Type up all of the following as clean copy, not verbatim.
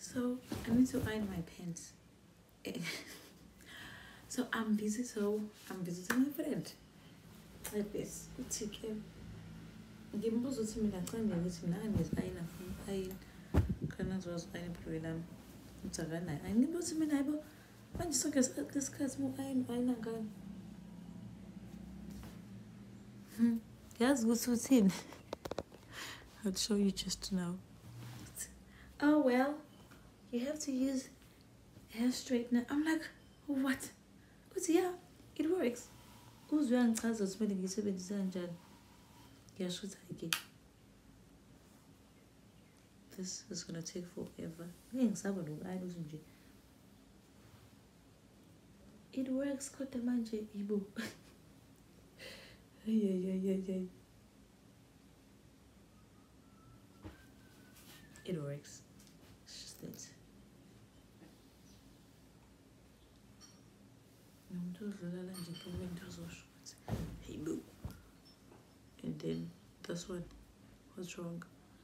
So I need to iron my pants. So I'm busy. So I'm visiting my friend. Like this. It's okay. Ngimbuza ukuthi mina qande ukuthi mina angiziayina from ayini khona ngizozayina ibhulwe lami uthi akanayo ayini ngimbuza ukuthi mina hayibo manje sonke lesikhathi ayina ngani yazi ukuthi uthini. I'll show you just now. Oh well, you have to use hair straightener. I'm like, what? Because yeah, it works. Uzwe angichaza ukuthi kumele ngiyisebenzise kanjani. Ngiyashutha again. This is gonna take forever. Ngisaba nokuayina ukuthi nje. It works kodwa manje ibo. Ay. It works. It's just that. Hey boo. And then this one. What's wrong?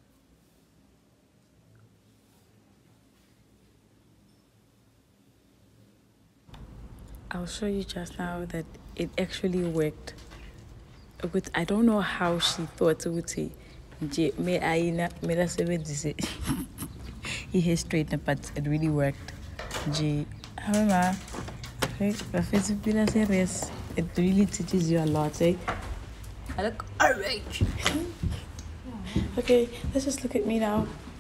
I'll show you just now that it actually worked. I don't know how she thought ukuthi nje me ayina mela sebenzise hair straightener, but it really worked. Nje mama, bafethu phila serious. It really teaches you a lot, eh? I look alright. Okay, let's just look at me now.